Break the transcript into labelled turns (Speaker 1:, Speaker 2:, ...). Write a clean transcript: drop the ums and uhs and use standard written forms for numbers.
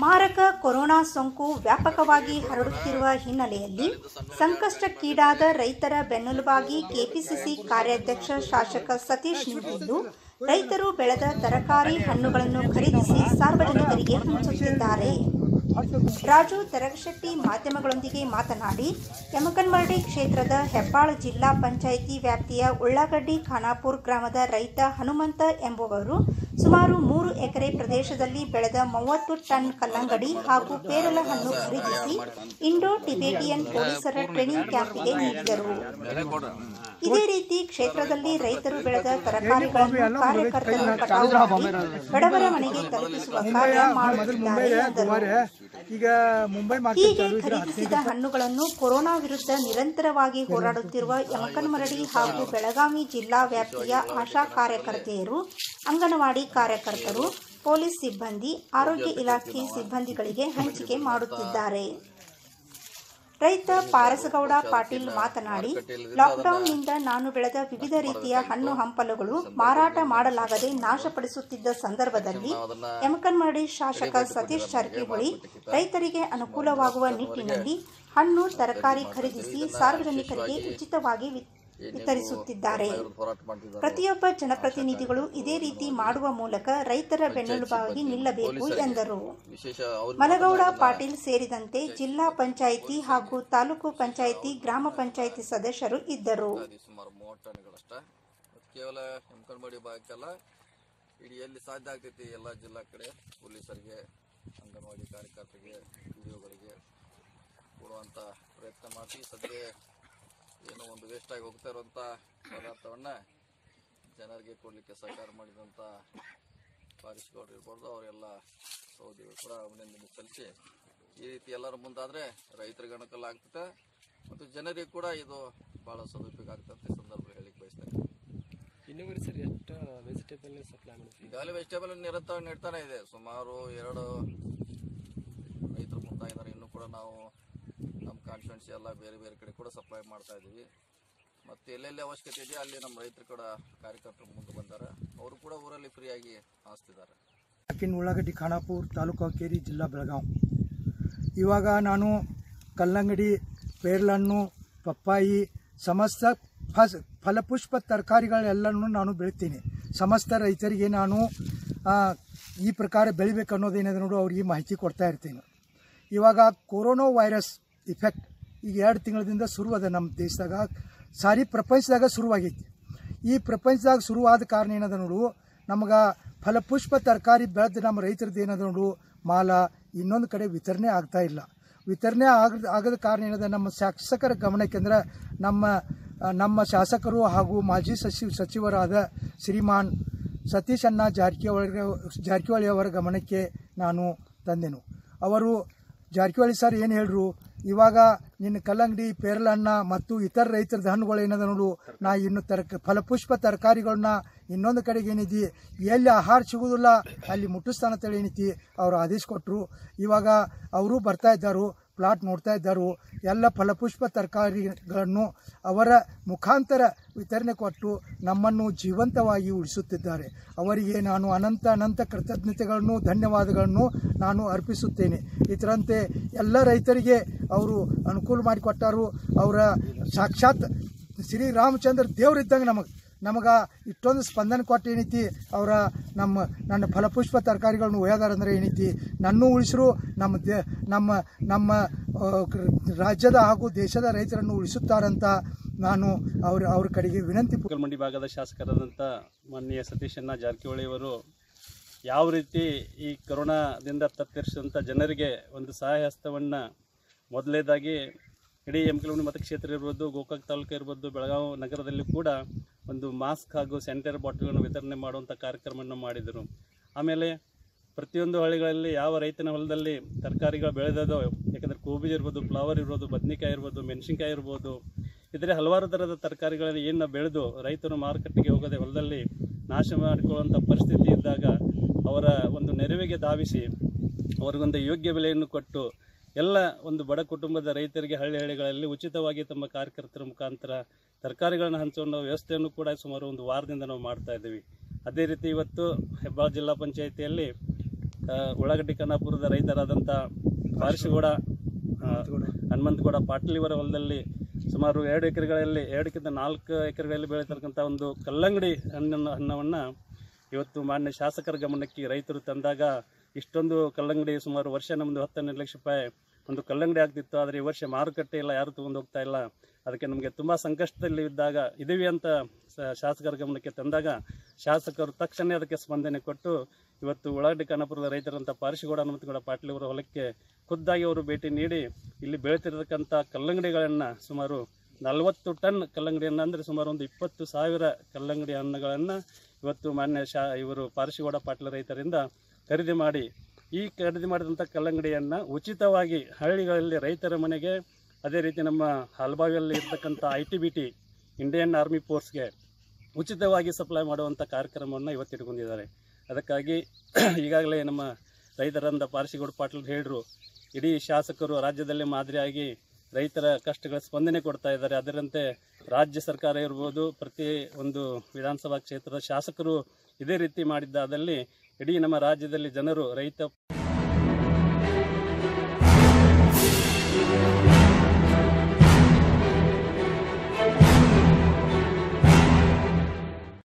Speaker 1: ಮಾರಕ ಕೊರೋನಾ ಸೋಂಕು ವ್ಯಾಪಕವಾಗಿ ಹರಡುತ್ತಿರುವ ಹಿನ್ನೆಲೆಯಲ್ಲಿ ಸಂಕಷ್ಟಕ್ಕೀಡಾದ ರೈತರ ಬೆನ್ನೆಲುಬಾಗಿ ಕೆಪಿಸಿಸಿ ಕಾರ್ಯಾಧ್ಯಕ್ಷ ಶಾಸಕ ಸತೀಶ್ ನೀಡಿದ್ದು ರೈತರು ಬೆಳೆದ ತರಕಾರಿ ಹಣ್ಣುಗಳನ್ನು ಖರೀದಿಸಿ ಸಾರ್ವಜನಿಕರಿಗೆ ಹಂಚುತ್ತಿದ್ದಾರೆ. ರಾಜು ತೆರಗಶೆಟ್ಟಿ ಮಾಧ್ಯಮಗಳೊಂದಿಗೆ ಮಾತನಾಡಿ, ಯಮಕನಮರಡಿ ಕ್ಷೇತ್ರದ ಹೆಬ್ಬಾಳ ಜಿಲ್ಲಾ ಪಂಚಾಯಿತಿ ವ್ಯಾಪ್ತಿಯ ಉಳ್ಳಾಗಡ್ಡಿ ಖಾನಾಪುರ ಗ್ರಾಮದ ರೈತ ಹನುಮಂತ ಎಂಬುವರು ಸುಮಾರು 3 ಎಕರೆ ಪ್ರದೇಶದಲ್ಲಿ ಬೆಳೆದ 30 ಟನ್ ಕಲ್ಲಂಗಡಿ ಹಾಗೂ ಪೇರಲ ಹಣ್ಣು ಖರೀದಿಸಿ ಇಂಡೋ ಟಿಬೇಟಿಯನ್ ಪೊಲೀಸರ ಟ್ರೈನಿಂಗ್ ಕ್ಯಾಂಪ್ಗೆ ನೀಡಿದರು. ಇದೇ ರೀತಿ ಕ್ಷೇತ್ರದಲ್ಲಿ ರೈತರು ಬೆಳೆದ ತರಕಾರಿಗಳನ್ನು ಕಾರ್ಯಕರ್ತರು ಕಟಾವು ಮಾಡಿ ಬಡವರ ಮನೆಗೆ ತಲುಪಿಸುವ ಕಾರ್ಯ ಮಾಡುತ್ತಿದ್ದಾರೆ ಎಂದರು. ಹೀಗೆ ಖರೀದಿಸಿದ ಹಣ್ಣುಗಳನ್ನು ಕೊರೋನಾ ವಿರುದ್ಧ ನಿರಂತರವಾಗಿ ಹೋರಾಡುತ್ತಿರುವ ಯಮಕನಮರಡಿ ಹಾಗೂ ಬೆಳಗಾವಿ ಜಿಲ್ಲಾ ವ್ಯಾಪ್ತಿಯ ಆಶಾ ಕಾರ್ಯಕರ್ತೆಯರು, ಅಂಗನವಾಡಿ ಕಾರ್ಯಕರ್ತರು, ಪೊಲೀಸ್ ಸಿಬ್ಬಂದಿ, ಆರೋಗ್ಯ ಇಲಾಖೆ ಸಿಬ್ಬಂದಿಗಳಿಗೆ ಹಂಚಿಕೆ ಮಾಡುತ್ತಿದ್ದಾರೆ. ರೈತ ಪಾರಸಗೌಡ ಪಾಟೀಲ್ ಮಾತನಾಡಿ, ಲಾಕ್ಡೌನ್ನಿಂದ ನಾನು ಬೆಳೆದ ವಿವಿಧ ರೀತಿಯ ಹಣ್ಣು ಹಂಪಲುಗಳು ಮಾರಾಟ ಮಾಡಲಾಗದೆ ನಾಶಪಡಿಸುತ್ತಿದ್ದ ಸಂದರ್ಭದಲ್ಲಿ ಯಮಕನಮರಡಿ ಶಾಸಕ ಸತೀಶ್ ಜಾರಕಿಹೊಳಿ ರೈತರಿಗೆ ಅನುಕೂಲವಾಗುವ ನಿಟ್ಟಿನಲ್ಲಿ ಹಣ್ಣು ತರಕಾರಿ ಖರೀದಿಸಿ ಸಾರ್ವಜನಿಕರಿಗೆ ಉಚಿತವಾಗಿ ವಿತರಿಸುತ್ತಿದ್ದಾರೆ. ಪ್ರತಿಯೊಬ್ಬ ಜನಪ್ರತಿನಿಧಿಗಳು ಇದೇ ರೀತಿ ಮಾಡುವ ಮೂಲಕ ರೈತರ ಬೆನ್ನೆಲುಬಾಗಿ ನಿಲ್ಲಬೇಕು ಎಂದರು. ಮಲಗೌಡ ಪಾಟೀಲ್ ಸೇರಿದಂತೆ ಜಿಲ್ಲಾ ಪಂಚಾಯಿತಿ ಹಾಗೂ ತಾಲೂಕು ಪಂಚಾಯಿತಿ, ಗ್ರಾಮ ಪಂಚಾಯಿತಿ ಸದಸ್ಯರು ಇದ್ದರು.
Speaker 2: ಕೇವಲ ಯಮಕನಮರಡಿ ಭಾಗಕ್ಕೆಲ್ಲ ಇಡೀ ಎಲ್ಲಿ ಸಾಧ್ಯ ಆಗ್ತೈತಿ ಎಲ್ಲ ಜಿಲ್ಲಾ ಕಡೆ ಪೊಲೀಸರಿಗೆ, ಅಂಗನವಾಡಿ ಕಾರ್ಯಕರ್ತರಿಗೆ, ವಿಡಿಯೋಗಳಿಗೆ ಕೊಡುವಂಥ ಪ್ರಯತ್ನ ಮಾಡಿ ಸದ್ಯ ಏನೋ ಒಂದು ವೇಸ್ಟ್ ಆಗಿ ಹೋಗ್ತಾ ಇರುವಂಥ ಪದಾರ್ಥವನ್ನು ಜನರಿಗೆ ಕೊಡಲಿಕ್ಕೆ ಸಹಕಾರ ಮಾಡಿದಂಥ ಪಾರಿಸ್ಗೌಡರು ಇರ್ಬೋದು, ಅವರೆಲ್ಲ ಸಹೋದರಿಗಳು ಕೂಡ ಅಭಿನಂದನೆ ಸಲ್ಲಿಸಿ ಈ ರೀತಿ ಎಲ್ಲರ ಮುಂದಾದರೆ ರೈತರಿಗೆ ಅನುಕೂಲ ಆಗ್ತದೆ ಮತ್ತು ಜನರಿಗೆ ಕೂಡ ಇದು ಭಾಳ ಸದುಪಯೋಗ ಆಗ್ತದೆ ಸಂದರ್ಭದಲ್ಲಿ ಹೇಳಿಕ್ಕೆ ಬಯಸ್ತೇನೆ.
Speaker 3: ಇನ್ನೂವರೆ ಸರ್ ಎಷ್ಟು ವೆಜಿಟೇಬಲ್ ಸಪ್ಲೈ ಮಾಡ್ತೀವಿ?
Speaker 2: ಈಗಾಗಲೇ ವೆಜಿಟೇಬಲ್ ನಿರಂತರ ನೀಡ್ತಾನೆ ಇದೆ. ಸುಮಾರು 2 ರೈತರು ಮುಂದಾಗಿದ್ದಾರೆ. ಇನ್ನೂ ಕೂಡ ನಾವು ನಮ್ಮ ಕಾನ್ಸ್ಟಿಟ್ಯೂನ್ಸಿ ಎಲ್ಲ ಬೇರೆ ಬೇರೆ ಕಡೆ ಕೂಡ ಸಪ್ಲೈ ಮಾಡ್ತಾ ಇದ್ದೀವಿ. ಮತ್ತು ಎಲ್ಲೆಲ್ಲಿ ಅವಶ್ಯಕತೆ ಇದೆಯೋ ಅಲ್ಲಿ ನಮ್ಮ ರೈತರು ಕೂಡ ಕಾರ್ಯಕರ್ತರು ಮುಂದೆ ಬಂದ್ದಾರೆ. ಅವರು ಕೂಡ ಊರಲ್ಲಿ ಫ್ರೀಯಾಗಿ ಹಾಸ್ತಿದ್ದಾರೆ.
Speaker 4: ಉಳ್ಳಾಗಡ್ಡಿ ಖಾನಾಪುರ, ತಾಲೂಕು ಕೇರಿ, ಜಿಲ್ಲಾ ಬೆಳಗಾವಿ. ಇವಾಗ ನಾನು ಕಲ್ಲಂಗಡಿ, ಪೇರಲಹಣ್ಣು, ಪಪ್ಪಾಯಿ, ಸಮಸ್ತ ಫಲಪುಷ್ಪ ತರಕಾರಿಗಳೆಲ್ಲನೂ ನಾನು ಬೆಳಿತೀನಿ. ಸಮಸ್ತ ರೈತರಿಗೆ ನಾನು ಈ ಪ್ರಕಾರ ಬೆಳಿಬೇಕು ಅನ್ನೋದೇನಿದೆ ನೋಡು ಅವರಿಗೆ ಮಾಹಿತಿ ಕೊಡ್ತಾ ಇರ್ತೀನಿ. ಇವಾಗ ಕೊರೋನಾ ವೈರಸ್ ಇಫೆಕ್ಟ್ ಈಗ 2 ತಿಂಗಳಿಂದ ಶುರುವಾದ ನಮ್ಮ ದೇಶದಾಗ, ಸಾರಿ ಪ್ರಪಂಚದಾಗ ಶುರುವಾಗೈತಿ. ಈ ಪ್ರಪಂಚದಾಗ ಶುರುವಾದ ಕಾರಣ ಏನದ ನೋಡು, ನಮಗೆ ಫಲಪುಷ್ಪ ತರಕಾರಿ ಬೆಳೆದು ನಮ್ಮ ರೈತರದ್ದು ಏನದ ನೋಡು ಮಾಲ ಇನ್ನೊಂದು ಕಡೆ ವಿತರಣೆ ಆಗ್ತಾ ಇಲ್ಲ. ವಿತರಣೆ ಆಗದ ಕಾರಣ ಏನದ, ನಮ್ಮ ಶಾಸಕರ ಗಮನಕ್ಕೆ ಅಂದ್ರೆ ನಮ್ಮ ಶಾಸಕರು ಹಾಗೂ ಮಾಜಿ ಸಚಿವರಾದ ಶ್ರೀಮಾನ್ ಸತೀಶ್ ಅಣ್ಣ ಜಾರಕಿಹೊಳಿ ಅವರ ಗಮನಕ್ಕೆ ನಾನು ತಂದೆನು. ಅವರು ಜಾರಕಿಹೊಳಿ ಸರ್ ಏನು ಹೇಳ್ರು, ಇವಾಗ ನಿನ್ನ ಕಲ್ಲಂಗಡಿ, ಪೇರಲಹಣ್ಣ ಮತ್ತು ಇತರ ರೈತರದ ಹಣ್ಣುಗಳು ಏನದ ನೋಡು, ನಾ ಇನ್ನು ಫಲಪುಷ್ಪ ತರಕಾರಿಗಳನ್ನ ಇನ್ನೊಂದು ಕಡೆಗೆ ಏನಿದೆ ಎಲ್ಲಿ ಆಹಾರ ಸಿಗುವುದಿಲ್ಲ ಅಲ್ಲಿ ಮುಟ್ಟಿಸ್ತಾನ ಅಂತೇಳಿ ಏನೈತಿ ಅವರು ಆದೇಶ ಕೊಟ್ಟರು. ಇವಾಗ ಅವರು ಬರ್ತಾ ಇದ್ದಾರು, ಪ್ಲಾಟ್ ನೋಡ್ತಾ ಇದ್ದಾರು. ಎಲ್ಲ ಫಲಪುಷ್ಪ ತರಕಾರಿಗಳನ್ನು ಅವರ ಮುಖಾಂತರ ವಿತರಣೆ ಕೊಟ್ಟು ನಮ್ಮನ್ನು ಜೀವಂತವಾಗಿ ಉಳಿಸುತ್ತಿದ್ದಾರೆ. ಅವರಿಗೆ ನಾನು ಅನಂತ ಕೃತಜ್ಞತೆಗಳನ್ನು, ಧನ್ಯವಾದಗಳನ್ನು ನಾನು ಅರ್ಪಿಸುತ್ತೇನೆ. ಇದರಂತೆ ಎಲ್ಲ ರೈತರಿಗೆ ಅವರು ಅನುಕೂಲ ಮಾಡಿಕೊಟ್ಟಾರು. ಅವರ ಸಾಕ್ಷಾತ್ ಶ್ರೀರಾಮಚಂದ್ರ ದೇವರಿದ್ದಂಗೆ ನಮಗೆ ಇಷ್ಟೊಂದು ಸ್ಪಂದನೆ ಕೊಟ್ಟು ಏನೈತಿ, ಅವರ ನನ್ನ ಫಲಪುಷ್ಪ ತರಕಾರಿಗಳನ್ನು ಒಯ್ಯದಾರಂದ್ರೆ ಏನೈತಿ, ನನ್ನೂ ಉಳಿಸರು, ನಮ್ಮ ರಾಜ್ಯದ ಹಾಗೂ ದೇಶದ ರೈತರನ್ನು ಉಳಿಸುತ್ತಾರಂತ ನಾನು ಅವ್ರ ಕಡೆಗೆ ವಿನಂತಿ.
Speaker 3: ಯಮಕನಮರಡಿ ಭಾಗದ ಶಾಸಕರಾದಂಥ ಮಾನ್ಯ ಸತೀಶ್ ಅಣ್ಣ ಜಾರಕಿಹೊಳಿ ಅವರು ಯಾವ ರೀತಿ ಈ ಕೊರೋನಾದಿಂದ ತತ್ತರಿಸಿದಂಥ ಜನರಿಗೆ ಒಂದು ಸಹಾಯ ಹಸ್ತವನ್ನು ಮೊದಲನೇದಾಗಿ ಇಡೀ ಯಮಕನಮರಡಿ ಮತಕ್ಷೇತ್ರ ಇರ್ಬೋದು, ಗೋಕಾಕ್ ತಾಲೂಕು ಇರ್ಬೋದು, ಬೆಳಗಾವಿ ನಗರದಲ್ಲಿ ಕೂಡ ಒಂದು ಮಾಸ್ಕ್ ಹಾಗೂ ಸ್ಯಾನಿಟೈಸರ್ ಬಾಟಲ್ಗಳನ್ನು ವಿತರಣೆ ಮಾಡುವಂಥ ಕಾರ್ಯಕ್ರಮವನ್ನು ಮಾಡಿದರು. ಆಮೇಲೆ ಪ್ರತಿಯೊಂದು ಹಳ್ಳಿಗಳಲ್ಲಿ ಯಾವ ರೈತನ ಹೊಲದಲ್ಲಿ ತರಕಾರಿಗಳು ಬೆಳೆದದೋ, ಯಾಕಂದರೆ ಕೋಬೀಜ್ ಇರ್ಬೋದು, ಫ್ಲವರ್ ಇರ್ಬೋದು, ಬದನೆಕಾಯಿ ಇರ್ಬೋದು, ಮೆಣಸಿನ್ಕಾಯಿ ಇರ್ಬೋದು, ಇದರ ಹಲವಾರು ಥರದ ತರಕಾರಿಗಳನ್ನು ಏನು ಬೆಳೆದು ರೈತರು ಮಾರುಕಟ್ಟೆಗೆ ಹೋಗದೆ ಹೊಲದಲ್ಲಿ ನಾಶ ಮಾಡಿಕೊಳ್ಳುವಂಥ ಪರಿಸ್ಥಿತಿ ಇದ್ದಾಗ ಅವರ ಒಂದು ನೆರವಿಗೆ ಧಾವಿಸಿ ಅವರಿಗೊಂದು ಯೋಗ್ಯ ಬೆಲೆಯನ್ನು ಕೊಟ್ಟು ಎಲ್ಲ ಒಂದು ಬಡ ಕುಟುಂಬದ ರೈತರಿಗೆ ಹಳ್ಳಿಗಳಲ್ಲಿ ಉಚಿತವಾಗಿ ತಮ್ಮ ಕಾರ್ಯಕರ್ತರ ಮುಖಾಂತರ ತರಕಾರಿಗಳನ್ನು ಹಂಚುವ ವ್ಯವಸ್ಥೆಯನ್ನು ಕೂಡ ಸುಮಾರು ಒಂದು ವಾರದಿಂದ ನಾವು ಮಾಡ್ತಾ ಇದ್ದೀವಿ. ಅದೇ ರೀತಿ ಇವತ್ತು ಹೆಬ್ಬಾಳ ಜಿಲ್ಲಾ ಪಂಚಾಯಿತಿಯಲ್ಲಿ ಉಳ್ಳಾಗಡ್ಡಿ ಖಾನಾಪುರದ ರೈತರಾದಂಥ ಪಾರ್ಶಿಗೌಡ ಹನುಮಂತಗೌಡ ಪಾಟೀಲ್ ಇವರ ಹೊಲದಲ್ಲಿ ಸುಮಾರು 2 ಎಕರೆಗಳಲ್ಲಿ 2ಕ್ಕಿಂತ 4 ಎಕರೆಗಳಲ್ಲಿ ಬೆಳೀತಕ್ಕಂಥ ಒಂದು ಕಲ್ಲಂಗಡಿ ಹಣ್ಣನ್ನು ಇವತ್ತು ಮಾನ್ಯ ಶಾಸಕರ ಗಮನಕ್ಕೆ ರೈತರು ತಂದಾಗ ಇಷ್ಟೊಂದು ಕಲ್ಲಂಗಡಿ ಸುಮಾರು ವರ್ಷ ನಮ್ಮದು 10-12 ಲಕ್ಷ ರೂಪಾಯಿ ಒಂದು ಕಲ್ಲಂಗಡಿ ಆಗ್ತಿತ್ತು. ಆದರೆ ಈ ವರ್ಷ ಮಾರುಕಟ್ಟೆ ಇಲ್ಲ, ಯಾರು ತೊಗೊಂಡು ಹೋಗ್ತಾ ಇಲ್ಲ. ಅದಕ್ಕೆ ನಮಗೆ ತುಂಬ ಸಂಕಷ್ಟದಲ್ಲಿ ಇದ್ದಾಗ ಇದೀವಿ ಅಂತ ಶಾಸಕರ ಗಮನಕ್ಕೆ ತಂದಾಗ ಶಾಸಕರು ತಕ್ಷಣ ಅದಕ್ಕೆ ಸ್ಪಂದನೆ ಕೊಟ್ಟು ಇವತ್ತು ಉಳ್ಳಾಗಡ್ಡಿ ಖಾನಾಪುರದ ರೈತರಂಥ ಪಾರ್ಶಿಗೌಡ ಹನುಮಂತಗೌಡ ಪಾಟೀಲ್ ಅವರ ಹೊಲಕ್ಕೆ ಖುದ್ದಾಗಿ ಅವರು ಭೇಟಿ ನೀಡಿ ಇಲ್ಲಿ ಬೆಳೀತಿರತಕ್ಕಂಥ ಕಲ್ಲಂಗಡಿಗಳನ್ನು ಸುಮಾರು 40 ಟನ್ ಕಲ್ಲಂಗಡಿಯನ್ನು ಅಂದರೆ ಸುಮಾರು ಒಂದು 20,000 ಕಲ್ಲಂಗಡಿ ಹಣ್ಣುಗಳನ್ನು ಇವತ್ತು ಮಾನ್ಯ ಇವರು ಪಾರ್ಶಿಗೌಡ ಪಾಟೀಲ್ ರೈತರಿಂದ ಖರೀದಿ ಮಾಡಿ ಈ ಖರೀದಿ ಮಾಡಿದಂಥ ಕಲ್ಲಂಗಡಿಯನ್ನು ಉಚಿತವಾಗಿ ಹಳ್ಳಿಗಳಲ್ಲಿ ರೈತರ ಮನೆಗೆ, ಅದೇ ರೀತಿ ನಮ್ಮ ಹಲಬಾವಿಯಲ್ಲಿ ಇರ್ತಕ್ಕಂಥ ITBT ಇಂಡಿಯನ್ ಆರ್ಮಿ ಫೋರ್ಸ್ಗೆ ಉಚಿತವಾಗಿ ಸಪ್ಲೈ ಮಾಡುವಂಥ ಕಾರ್ಯಕ್ರಮವನ್ನು ಇವತ್ತು ಇಟ್ಕೊಂಡಿದ್ದಾರೆ. ಅದಕ್ಕಾಗಿ ಈಗಾಗಲೇ ನಮ್ಮ ರೈತರಂದ ಪಾರ್ಶಿಗೌಡ ಪಾಟೀಲ್ ಹೇಳಿದ್ರು, ಇಡೀ ಶಾಸಕರು ರಾಜ್ಯದಲ್ಲೇ ಮಾದರಿಯಾಗಿ ರೈತರ ಕಷ್ಟಗಳ ಸ್ಪಂದನೆ ಕೊಡ್ತಾ ಇದ್ದಾರೆ. ಅದರಂತೆ ರಾಜ್ಯ ಸರ್ಕಾರ ಇರ್ಬೋದು, ಪ್ರತಿ ಒಂದು ವಿಧಾನಸಭಾ ಕ್ಷೇತ್ರದ ಶಾಸಕರು ಇದೇ ರೀತಿ ಮಾಡಿದ್ದಾದಲ್ಲಿ ಇಡೀ ನಮ್ಮ ರಾಜ್ಯದಲ್ಲಿ ಜನರು ರೈತ